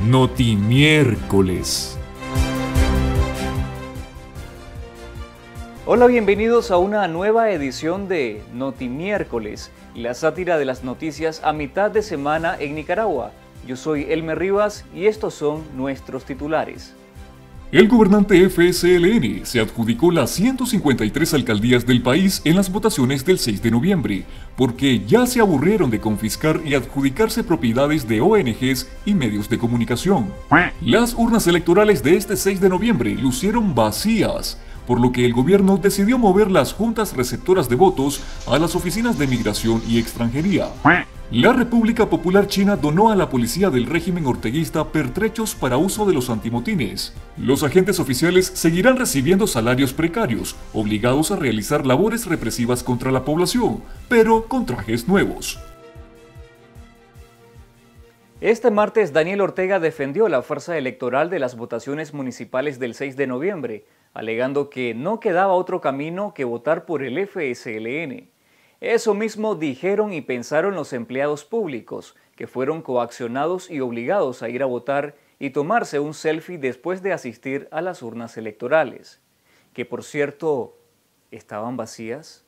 Notimiércoles. Hola, bienvenidos a una nueva edición de Notimiércoles, la sátira de las noticias a mitad de semana en Nicaragua. Yo soy Elmer Rivas y estos son nuestros titulares. El gobernante FSLN se adjudicó las 153 alcaldías del país en las votaciones del 6 de noviembre, porque ya se aburrieron de confiscar y adjudicarse propiedades de ONGs y medios de comunicación. Las urnas electorales de este 6 de noviembre lucieron vacías, por lo que el gobierno decidió mover las juntas receptoras de votos a las oficinas de Migración y Extranjería. La República Popular China donó a la policía del régimen orteguista pertrechos para uso de los antimotines. Los agentes oficiales seguirán recibiendo salarios precarios, obligados a realizar labores represivas contra la población, pero con trajes nuevos. Este martes, Daniel Ortega defendió la farsa electoral de las votaciones municipales del 6 de noviembre, alegando que no quedaba otro camino que votar por el FSLN. Eso mismo dijeron y pensaron los empleados públicos, que fueron coaccionados y obligados a ir a votar y tomarse un selfie después de asistir a las urnas electorales, que por cierto, estaban vacías.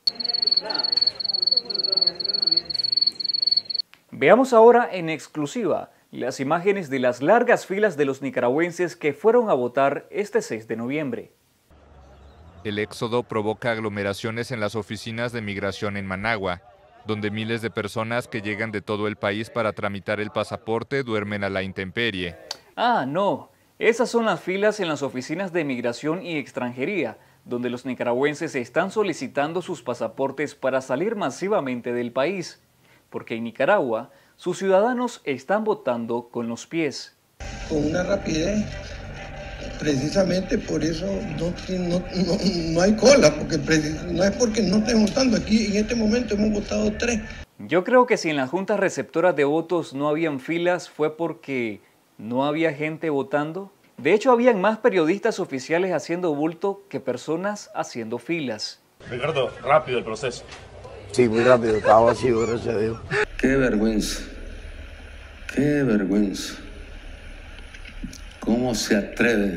Veamos ahora en exclusiva las imágenes de las largas filas de los nicaragüenses que fueron a votar este 6 de noviembre. El éxodo provoca aglomeraciones en las oficinas de migración en Managua, donde miles de personas que llegan de todo el país para tramitar el pasaporte duermen a la intemperie. Ah, no, esas son las filas en las oficinas de Migración y Extranjería, donde los nicaragüenses están solicitando sus pasaportes para salir masivamente del país, porque en Nicaragua sus ciudadanos están votando con los pies. Con una rapidez. Precisamente por eso no hay cola, porque no es porque no estén votando. Aquí en este momento hemos votado 3. Yo creo que si en las juntas receptoras de votos no habían filas fue porque no había gente votando. De hecho, habían más periodistas oficiales haciendo bulto que personas haciendo filas. Ricardo, rápido el proceso. Sí, muy rápido, estaba vacío, gracias a Dios. Qué vergüenza, qué vergüenza. ¿Cómo se atreve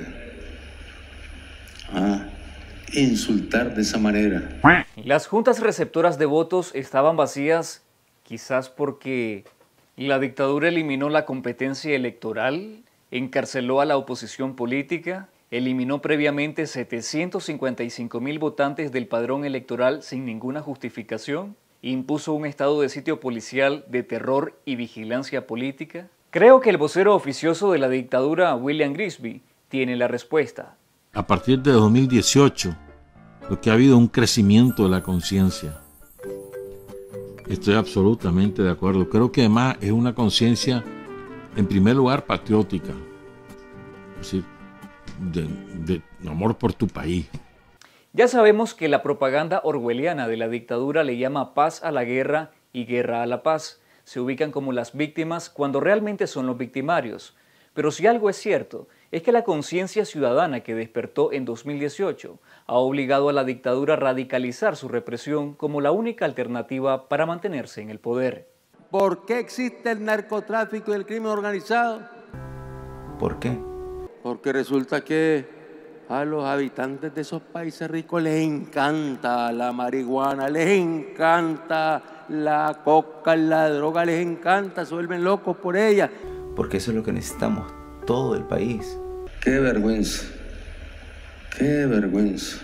a insultar de esa manera? Las juntas receptoras de votos estaban vacías, quizás porque la dictadura eliminó la competencia electoral, encarceló a la oposición política, eliminó previamente 755,000 votantes del padrón electoral sin ninguna justificación, impuso un estado de sitio policial de terror y vigilancia política. Creo que el vocero oficioso de la dictadura, William Grisby, tiene la respuesta. A partir de 2018, lo que ha habido un crecimiento de la conciencia. Estoy absolutamente de acuerdo. Creo que además es una conciencia, en primer lugar, patriótica. Es decir, de amor por tu país. Ya sabemos que la propaganda orwelliana de la dictadura le llama paz a la guerra y guerra a la paz. Se ubican como las víctimas cuando realmente son los victimarios. Pero si algo es cierto, es que la conciencia ciudadana que despertó en 2018 ha obligado a la dictadura a radicalizar su represión como la única alternativa para mantenerse en el poder. ¿Por qué existe el narcotráfico y el crimen organizado? ¿Por qué? Porque resulta que a los habitantes de esos países ricos les encanta la marihuana, les encanta la coca, la droga, les encanta, se vuelven locos por ella. Porque eso es lo que necesitamos, todo el país. Qué vergüenza, qué vergüenza.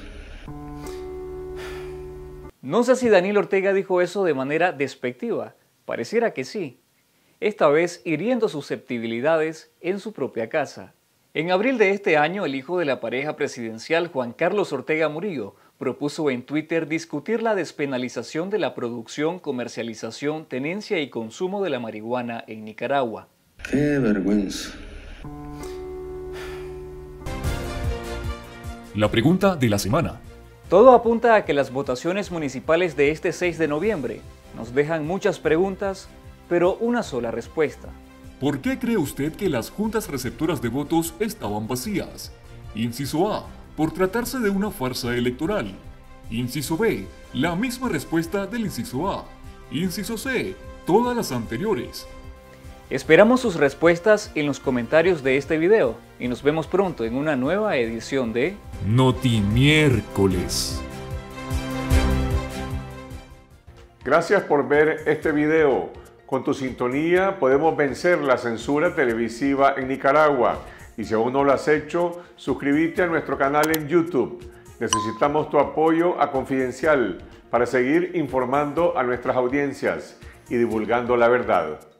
No sé si Daniel Ortega dijo eso de manera despectiva, pareciera que sí. Esta vez hiriendo susceptibilidades en su propia casa. En abril de este año, el hijo de la pareja presidencial, Juan Carlos Ortega Murillo, propuso en Twitter discutir la despenalización de la producción, comercialización, tenencia y consumo de la marihuana en Nicaragua. ¡Qué vergüenza! La pregunta de la semana. Todo apunta a que las votaciones municipales de este 6 de noviembre nos dejan muchas preguntas, pero una sola respuesta. ¿Por qué cree usted que las juntas receptoras de votos estaban vacías? Inciso A, por tratarse de una farsa electoral. Inciso B, la misma respuesta del inciso A. Inciso C, todas las anteriores. Esperamos sus respuestas en los comentarios de este video y nos vemos pronto en una nueva edición de Notimiércoles. Gracias por ver este video. Con tu sintonía podemos vencer la censura televisiva en Nicaragua. Y si aún no lo has hecho, suscríbete a nuestro canal en YouTube. Necesitamos tu apoyo a Confidencial para seguir informando a nuestras audiencias y divulgando la verdad.